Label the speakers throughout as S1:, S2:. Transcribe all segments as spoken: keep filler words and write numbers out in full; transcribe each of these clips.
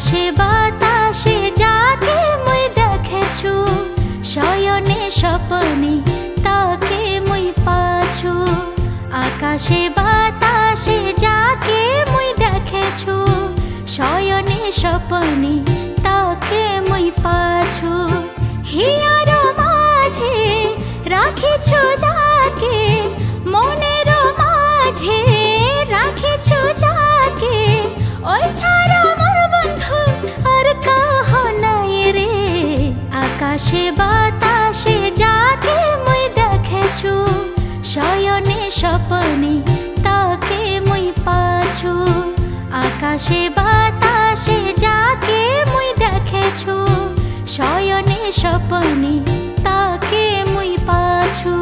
S1: আকাশে বাতাসে যাকে মুই দেখেছু শয়নে স্বপনে তাকে মুই পাছু আকাশে বাতাসে যাকে মুই দেখেছু শয়নে স্বপনে তাকে মুই পাছু হিয়ার মাঝে রাখিছু যাকে মনের মাঝে রাখিছু যাকে ওই ছাড়া মোর বন্ধু আর কাহ নাই রে আকাশে বাতাসে যাকে মুই দেখেছু শয়নে স্বপনে তাকে মুই পাছু আকাশে বাতাসে যাকে মুই দেখেছু শয়নে স্বপনে তাকে মুই পাছু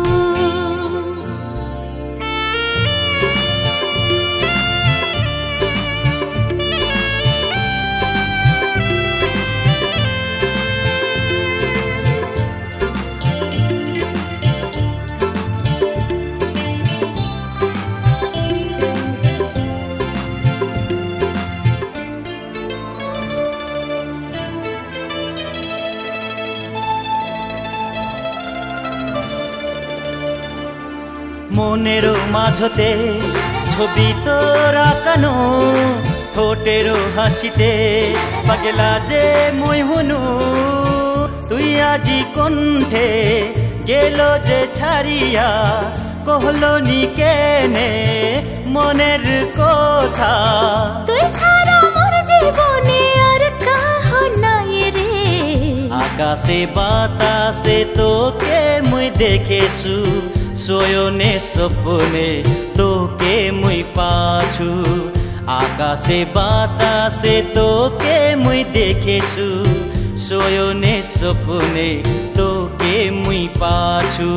S2: মনেরও মাঝতে ছবি তোর আঁকানো ঠোঁটেরও হাসিতে পাগলা যে মই হুনু তুই আজি কণ্ঠে গেল যে ছাড়িয়া কহলো নি কেনে মনের কথা
S1: তুই ছাড়া মোর জীবনে আর কাহ নাই রে
S2: আকাশে বাতাসে তোকে মুই দেখেছু শয়নে স্বপ্নে তোকে মুই পাছু আকাশে বাতাসে তোকে মুই দেখেছু শয়নে স্বপ্নে তোকে মুই পাছু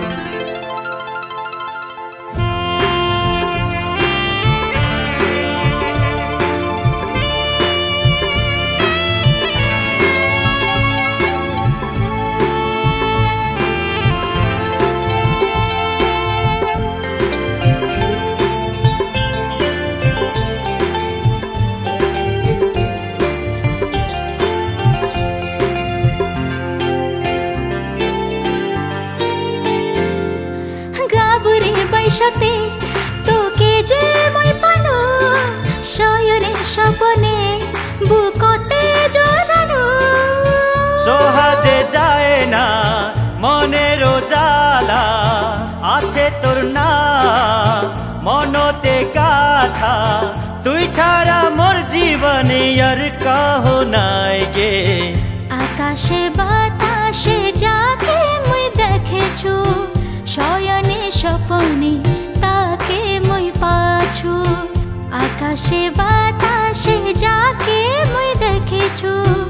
S1: সাথে তোকে যে মই পানো শয়নে স্বপনে বুকতে জড়ানো
S2: সহজে যায় না মনের জ্বালা আছে তোর না মনতে গাথা তুই ছাড়া মোর জীবনে আর কাহ নাই গে
S1: আকাশে বাতাসে যাকে মুই দেখেছু শয়নে স্বপনে তাকে মুই পাছু আকাশে বাতাসে যাকে মুই দেখেছু